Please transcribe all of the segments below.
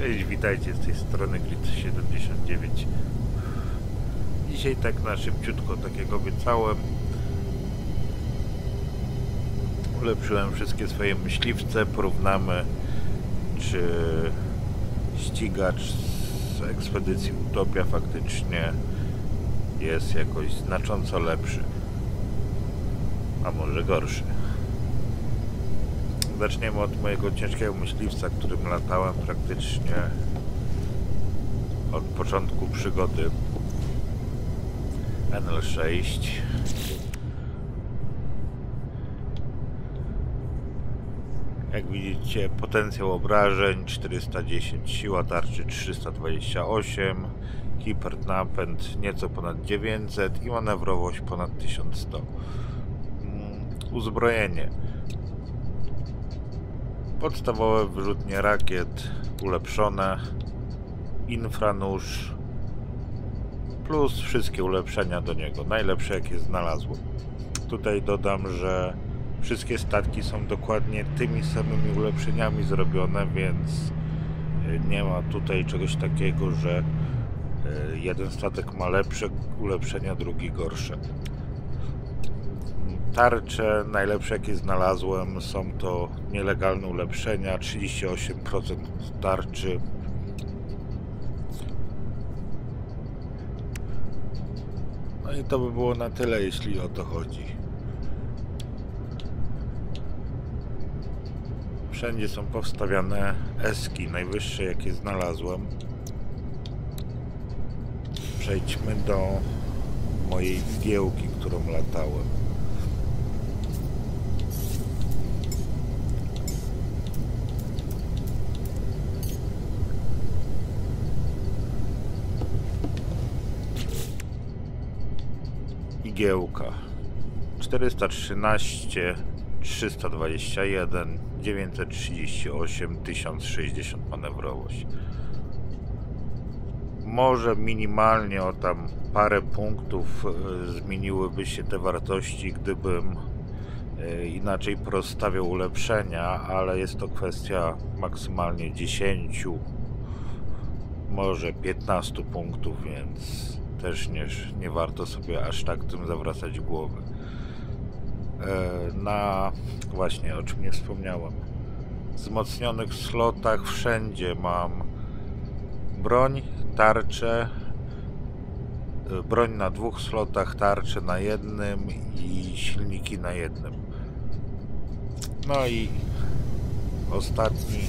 Cześć, witajcie z tej strony Grid79. Dzisiaj tak na szybciutko, tak jak obiecałem, ulepszyłem wszystkie swoje myśliwce. Porównamy, czy ścigacz z ekspedycji Utopia faktycznie jest jakoś znacząco lepszy, a może gorszy. Zaczniemy od mojego ciężkiego myśliwca, którym latałem praktycznie od początku przygody. NL6. Jak widzicie, potencjał obrażeń 410, siła tarczy 328, hipernapęd nieco ponad 900 i manewrowość ponad 1100. Uzbrojenie: podstawowe wyrzutnie rakiet ulepszone, infranóż plus wszystkie ulepszenia do niego, najlepsze jakie znalazłem. Tutaj dodam, że wszystkie statki są dokładnie tymi samymi ulepszeniami zrobione, więc nie ma tutaj czegoś takiego, że jeden statek ma lepsze ulepszenia, drugi gorsze. Tarcze najlepsze jakie znalazłem są to nielegalne ulepszenia, 38% tarczy. No i to by było na tyle, jeśli o to chodzi. Wszędzie są powstawiane eski, najwyższe jakie znalazłem. Przejdźmy do mojej igiełki, którą latałem. Igiełka 413, 321, 938, 1060 manewrowość. Może minimalnie o tam parę punktów zmieniłyby się te wartości, gdybym inaczej rozstawiał ulepszenia, ale jest to kwestia maksymalnie 10, może 15 punktów, więc też nie warto sobie aż tak tym zawracać głowy. Właśnie, o czym nie wspomniałem, w wzmocnionych slotach wszędzie mam broń, tarczę, broń na 2 slotach, tarczę na jednym i silniki na jednym. No i ostatni,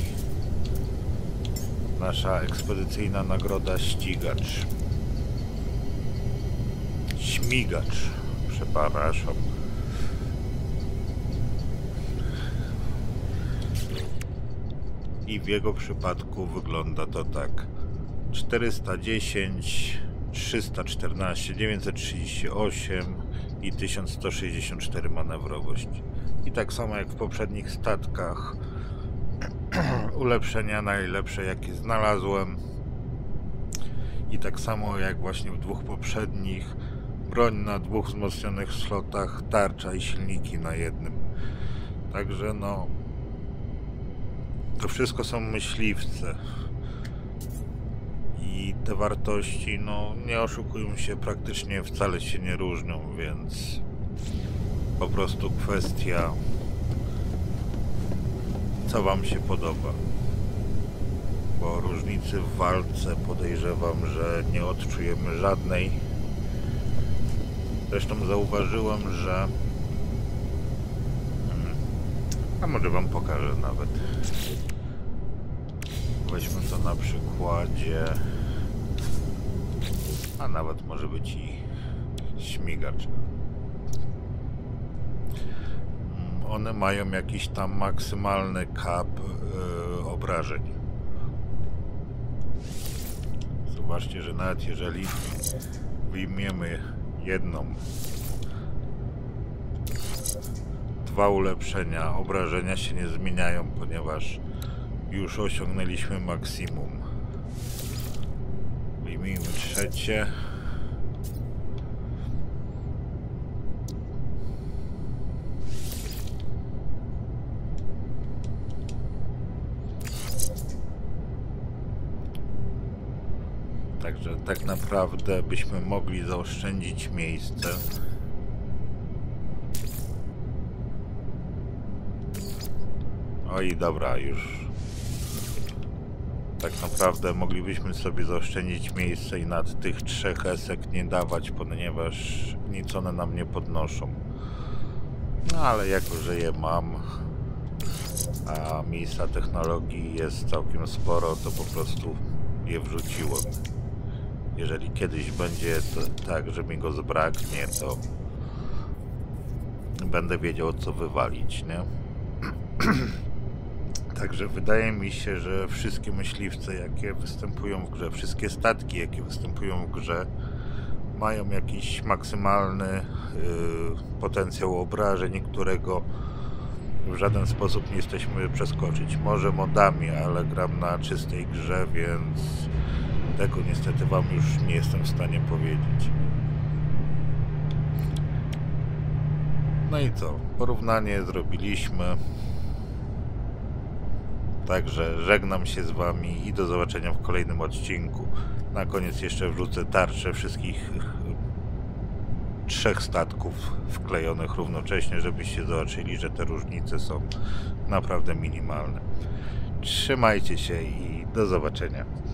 nasza ekspedycyjna nagroda, ścigacz. Śmigacz, przepraszam. I w jego przypadku wygląda to tak: 410, 314, 938 i 1164 manewrowość. I tak samo jak w poprzednich statkach, ulepszenia najlepsze jakie znalazłem. I tak samo jak właśnie w 2 poprzednich, broń na 2 wzmocnionych slotach, tarcza i silniki na jednym. Także no, to wszystko są myśliwce i te wartości, no nie oszukujmy się, praktycznie wcale się nie różnią, więc po prostu kwestia, co wam się podoba, bo różnicy w walce podejrzewam, że nie odczujemy żadnej. Zresztą zauważyłem, że a może wam pokażę nawet. Weźmy to na przykładzie, a nawet może być i śmigacz. One mają jakiś tam maksymalny cap obrażeń. Zobaczcie, że nawet jeżeli wyjmiemy jedną, 2 ulepszenia, obrażenia się nie zmieniają, ponieważ już osiągnęliśmy maksimum. Wyjmijmy trzecie. Także tak naprawdę byśmy mogli zaoszczędzić miejsce. Oj, dobra, już. Tak naprawdę moglibyśmy sobie zaoszczędzić miejsce i nad tych 3 esek nie dawać, ponieważ nic one nam nie podnoszą. No ale jako, że je mam, a miejsca technologii jest całkiem sporo, to po prostu je wrzuciłem. Jeżeli kiedyś będzie tak, że mi go zbraknie, to będę wiedział, co wywalić, nie? Także wydaje mi się, że wszystkie myśliwce, jakie występują w grze, wszystkie statki, jakie występują w grze, mają jakiś maksymalny potencjał obrażeń, którego w żaden sposób nie jesteśmy przeskoczyć. Może modami, ale gram na czystej grze, więc tego niestety wam już nie jestem w stanie powiedzieć. No i co? Porównanie zrobiliśmy. Także żegnam się z wami i do zobaczenia w kolejnym odcinku. Na koniec jeszcze wrzucę tarczę wszystkich 3 statków wklejonych równocześnie, żebyście zobaczyli, że te różnice są naprawdę minimalne. Trzymajcie się i do zobaczenia.